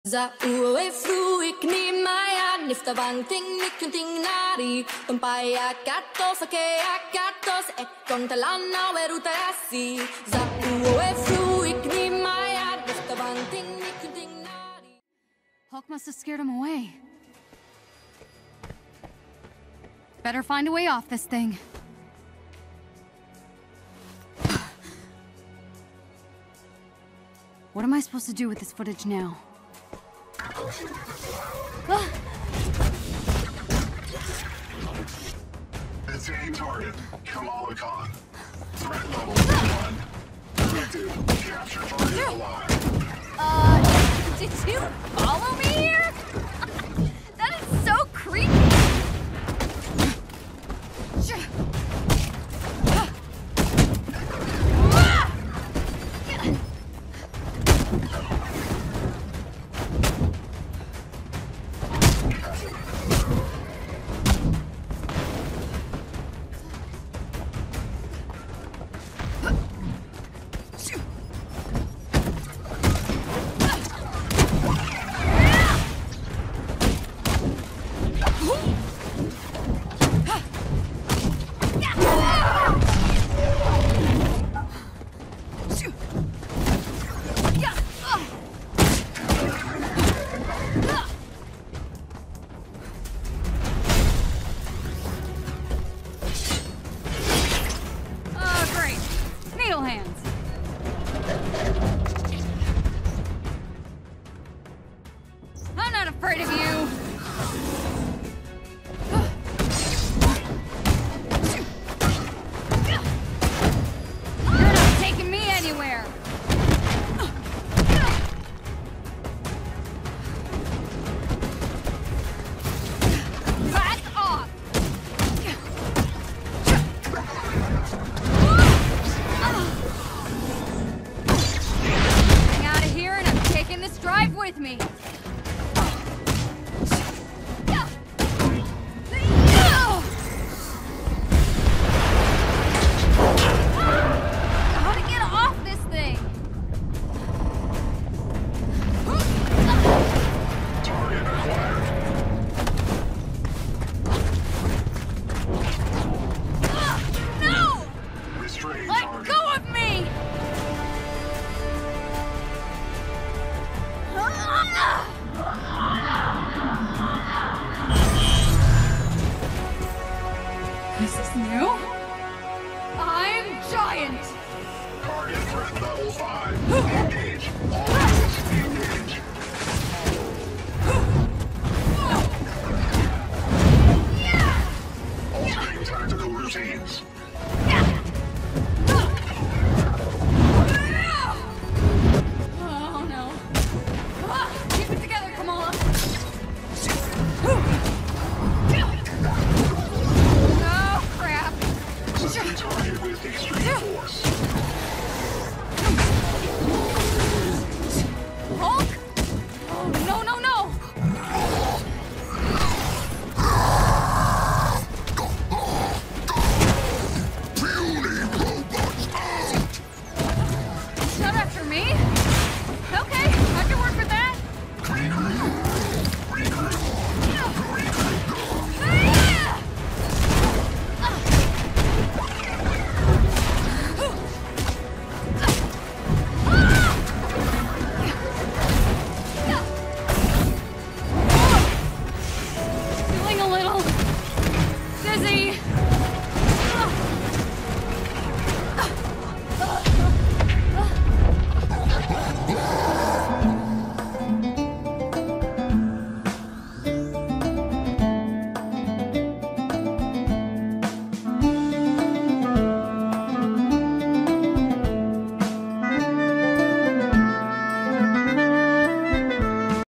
Za uwe fruik ni maya nifta banting nikunting nari Tumpai akatos ake akatos ekon talana weruta asi Za uwe fruik ni maya nifta banting nikunting nari. Hulk must have scared him away. Better find a way off this thing. What am I supposed to do with this footage now? Designated target, Kamala Khan. Threat level 1. Objective, capture target alive. Did you follow me here? That is so creepy! With me.